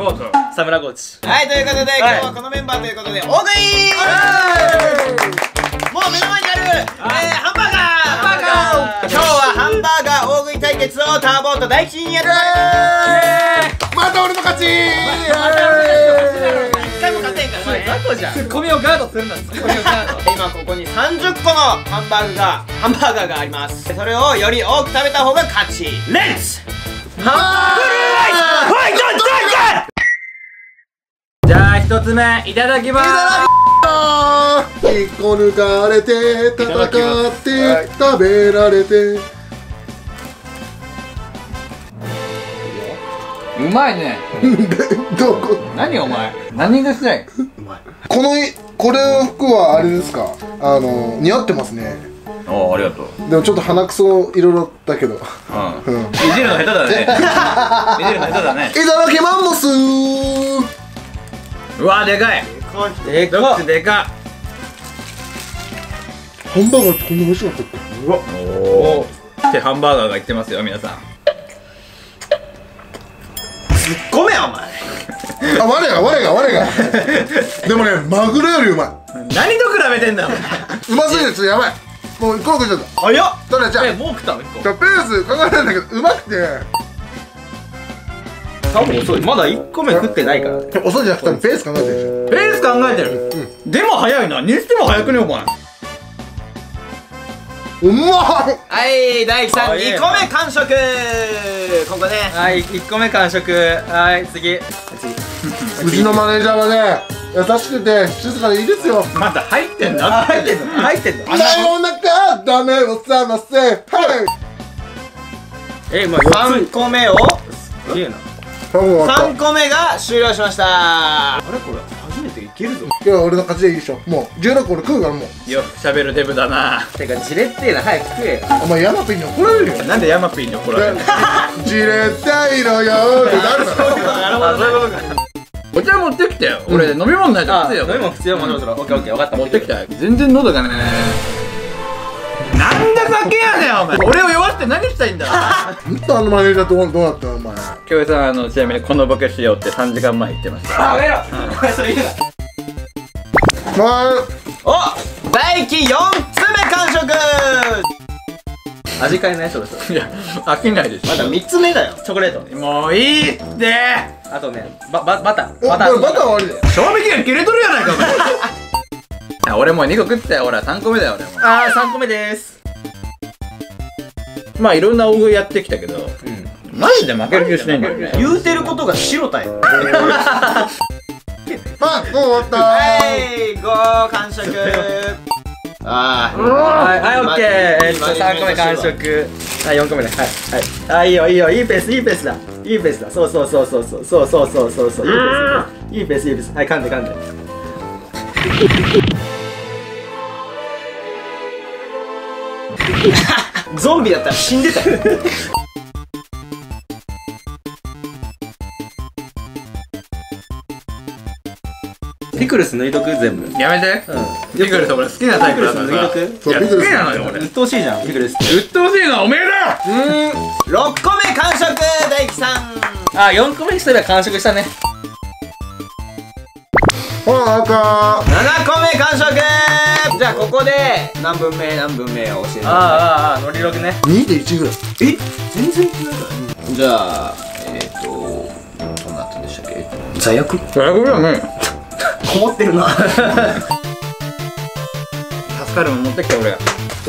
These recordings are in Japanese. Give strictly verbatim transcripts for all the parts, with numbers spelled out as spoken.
ボートサムラゴーチ。 はい、ということで今日はこのメンバーということで大食い。もう目の前にあるハンバーガー。ハンバーガー。今日はハンバーガー大食い対決をターボート大吉にやってまいります。 また俺の勝ち。 一回も勝てんからね。 雑魚じゃん。ツッコミをガードするんだ。ツッコミをガード。 今ここにさんじゅっこのハンバーグがハンバーガーがあります。それをより多く食べた方が勝ち。レッツハンバーグライスファイトダンカー。 じゃあ一つ目いただきまーす。 引っこ抜かれて戦って食べられて。 うまいね。 どこ？ 何お前何がしたい？ このこれの服はあれですか？あの似合ってますね。 ああ、ありがとう。 でもちょっと鼻くそいろいろだけど。うん。 いじるの下手だね。いじるの下手だね。 いただきマンモス。 うわ、でかい。でかっ。でかっ。 ハンバーガーってこんな美味しかったっけ？ うわ。おお。ってハンバーガーが言ってますよ、皆さん。 ツッコめよお前。 あ、我が我が我が。でもね、マグロよりうまい。 何と比べてんだ。 うますぎる、ちょっとやばい。もう一個食っちゃった。 早っ。 ただじゃあ、 え、もう食ったの一個。 じゃあペース考えないんだけど、うまくて。 多分遅い。まだいっこめ食ってないから。 遅いじゃなくてペース考えてるでしょ。 ペース考えてる。でも早いな。にしても早くねお前。 うまっ。 はい、大樹さんにこめ完食。ここね。 はい、いっこめ完食。はい、次。 うちのマネージャーはね、優しくて静かでいいですよ。 まだ入ってんだ。入ってんの。入ってんの。 さよならダメを覚ませ。はい。 え、もうさんこめを。すげえな。さんこめが終了しました。あれこれ初めていけるぞ。 今日は俺の勝ちでいいでしょ。もうじゅうろっこ俺食うからもう。 よく喋るデブだな。 てかジレってえな、早く食えよ。 お前ヤマピンに怒られるよ。 なんでヤマピーに怒られるの？ じれったいのよーってなるだろ。 なるほど、そういうことか。 お茶持ってきてよ。俺飲み物ないときついよ。 飲み物必要ものそろ。オッケーオッケー、分かった。 持ってきたよ。全然喉がね。なんだ酒やねんお前。俺を酔わせて何したいんだ。 ほんとあのマネージャーとどうなったのお前。 京平さん、あのちなみにこのボケしようってさんじかんまえ言ってました。 あ、やめろ。お前それ言うな。 まあお、大輝よんつめ完食。味変えないそろそろ。 いや、飽きないです。 まだみっつめだよ。チョコレート。 もういいって。 あとね、バババター。 お、バターバターはありだよ。 賞味期限切れとるやないかお前。俺もうにこ食ったよ。俺はさんこめだよ俺も。 あー、さんこめです。 まあいろんな大食いやってきたけど、マジで負ける気しないんだよね。 言うてることが白だよ。 あ、もう終わったー。 はい、ご完食。あー、 はい、はい、オッケー。えっとさんこめ完食。はい、よんこめね。はい、はい。あ、いいよいいよ、いいペースいいペースだ。いいペースだ。そうそうそうそうそうそうそうそうそうそう。いいペースいいペース。はい、噛んで噛んで。 ゾンビだったら死んでたよ。ピクルス抜いとく全部。 やめて。ピクルス俺好きなタイプだからさ。 抜いとく。 そうピクルス好きなのよ俺。 うっとうしいじゃんピクルスって。 うっとうしいのはおめえだ。 うーん、ろっこめ完食大輝さん。 あ、よんこめにすれば完食したね。 ほら赤ななこめ完食。じゃあここで何分目何分目を教えてくださああ、ああ、ノリログね。 にてんいちぐらい。 い。え、全然食えない。じゃあえっとどうなったんでしたっけ。罪悪それぐらいね。 こもってるな。 助かるもん持ってきた俺が。 お、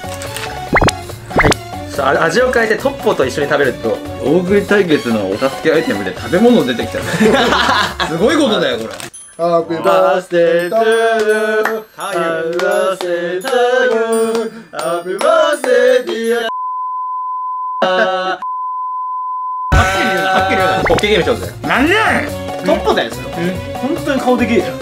さあ、味を変えてトッポと一緒に食べると大食い対決のお助けアイテムで食べ物出てきたね。すごいことだよこれ。 ハッピーバースデートゥーユー。 ハハッピーバースデートゥーユー。ハッピーバースデーディア。 はっきり言うな、はっきり言うな。ホッケーゲームしようぜ。なんでやねん。 トップだよそれ。本当に顔でけえじゃん。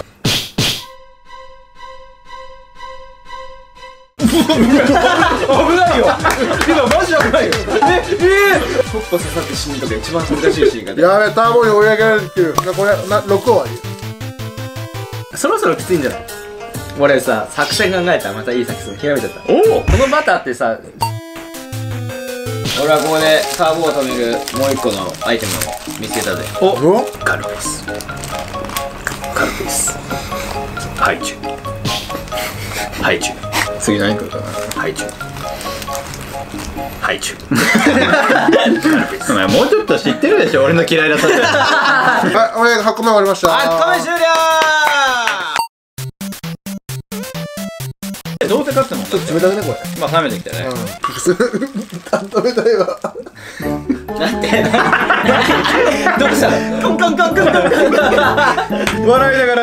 危ないよ。今マジ危ないよ。え、えー、トップ刺さって死ぬとか一番恥ずかしいシーンが出る。 やべ、ターボに追い上げられるっていう。なこれなろく終わり。 そろそろきついんじゃない。俺さ、作戦考えたらまたいい作戦ひらめちゃった。 おお、このバターってさ、 俺はここでターボを止めるもう一個のアイテムを見つけたぜ。 おカルピス。カルピス。ハイチュウ。ハイチュウ。 次何来るかな。 ハイチュウ。ハイチュウ。 お前もうちょっと知ってるでしょ、俺の嫌いなさ。 はい、俺はちこめ終わりました。 はちこめ終了。 どうせ勝ってもちょっと冷たくねこれ。 まあ冷めてきたね。 うん。冷たいわ。 なんてどうしたの？コンコンコンコンコンコンコン。 笑いながら。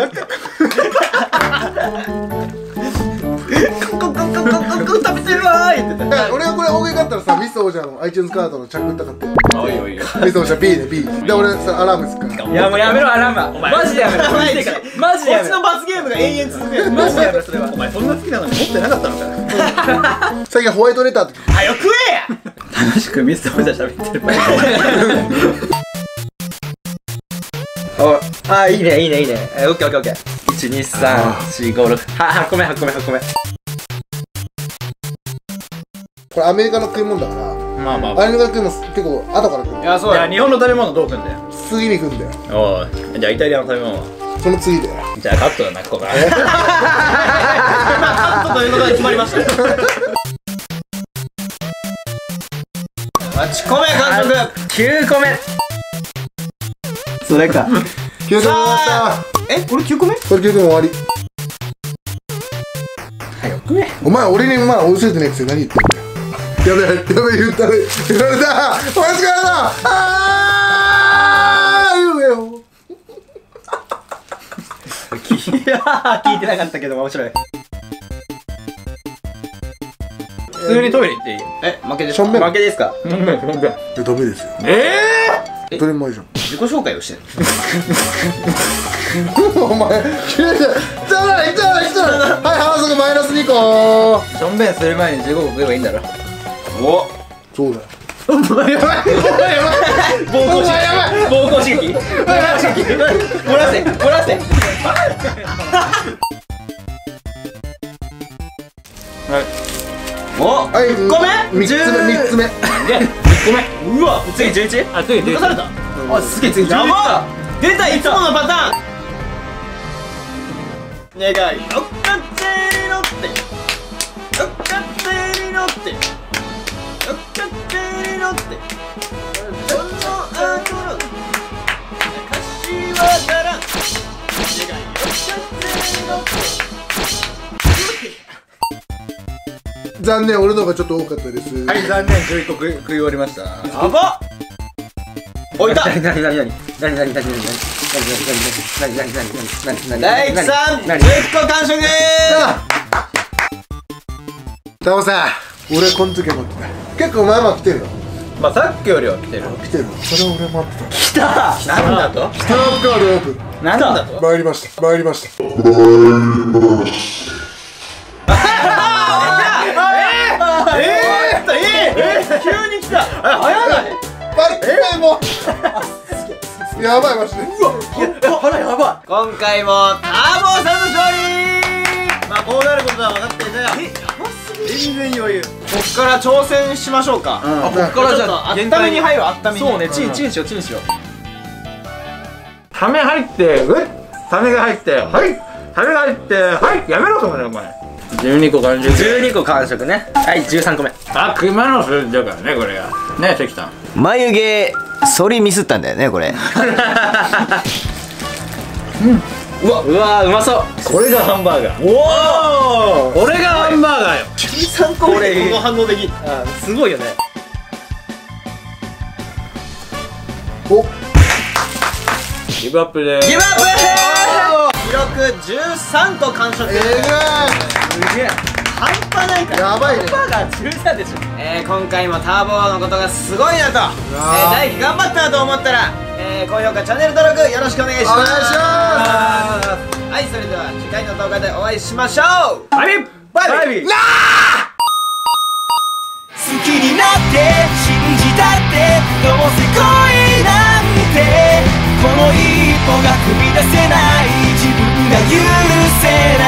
コンコンコンコンコンコン食べてるわー言ってた。 俺はこれ大食い買ったらさ、ミス王者の iTunes カードのチャックったかって。 おいおい。 ミス王者 B で B。で俺さアラームつくから。 いやもうやめろアラーム。マジでやめろ。マジでマジでやめろ。 こっちの罰ゲームが永遠続くやつ。 マジでやめろそれは。お前そんな好きなのに持ってなかったのか。 最近ホワイトレターって。 はよ食えや。 楽しくミス王者喋ってる。おあいいねいいねいいね。えオッケーオッケーオッケー。一二三四五六ははこめはこめはこめ。 これアメリカの食い物だから。 まあまあ。 アメリカの食い物結構後から来る。 いやそうや。 じゃあ日本の食べ物どうくんだよ。 次に来るんだよ。 おいじゃあイタリアの食べ物は。 その次で。 じゃあカットだなここから。 カットということで決まりました。はちこめ完食。 きゅうこめ。それか。 きゅうこめ終わった。 え、これきゅうこめ？ これきゅうこめ終わり。 はよ食え。 お前俺にまだ教えてねえくせに何言ってんだよ。やべえやべえ言ったね言われた。お前疲れた。あー言えよ。 聞いてなかったけど面白い。普通にトイレ行っていい？ え、負けでしょ。 しょんべん。 負けですか？うんうんうん。 いやダメですよ。 え当たり前じゃん。 自己紹介をしてる。 お前急にじゃないじゃないじゃない。はい反則マイナスにこ。 ー。しょんべんする前にじゅうごこ食えばいいんだろ。 お。 そうだよ。 やばいやばい暴行刺激暴行刺激暴行刺激漏らせ漏らせ。はい。 お。 はいいっこめ？ 三つ目三つ目。 で、いっこめ。うわ、次じゅういち？あ、次じゅういち。 抜かされた。 あ、すげえ次じゅういち。 やば。出たいつものパターン。願いおっかってに乗っておっかってに乗っておっかってに乗ってその後の柏だら願いおっかってに乗って残念俺の方がちょっと多かったです。 はい、残念、じゅういっこ食い食い終わりました。 やばっ。置いた。 なになになになになになになになになになになになになになに大工さんじゅっこ完食。 タオさん俺この時は待ってた。結構まあまあ来てるよ。 まあさっきよりは来てる。 来てる。それは俺待ってた。 来た。なんだと？ スタープカードオープン。 なんだと？ 参りました参りました。 えー、えー、急に来た。あ、早ない。 バリえもうやばいマジで。うわ腹やばい。 今回もターボーさんの勝利。まあこうなることは分かっていたよ。え、やばすぎ。全然余裕。こっから挑戦しましょうか。 あ、こっからじゃあ温めに入る温めに。 そうね、チンチンしようチンしよう。サメ入って、うっサメが入って、はい、サメが入って、はい、やめろそれお前。じゅうにこ完食。じゅうにこ完食ね。はい、じゅうさんこめ。あ、熊の数字だからね、これが。ね、関さん。 眉毛反りミスったんだよね、これ。 うわ、うわ、うまそう。これがハンバーガー。おお。これがハンバーガーよ。 じゅうさんこめでこの反応できる。 あ、すごいよね。 おギブアップでーす。 ギブアップ。記録じゅうさんこ完食。 えぐい。 すげえ。 半端ないから。 やばいね。 ハンバーガーじゅうさんでしょ。 えー、今回もターボーのことがすごいなと、えー、大輝頑張ったなと思ったら、えー、高評価チャンネル登録よろしくお願いします。 お願いします。 はい、それでは次回の動画でお会いしましょう。 バイビーバイビー。 なあ好きになって信じたってどうせ恋なんてこの一歩が踏み出せない自分が許せない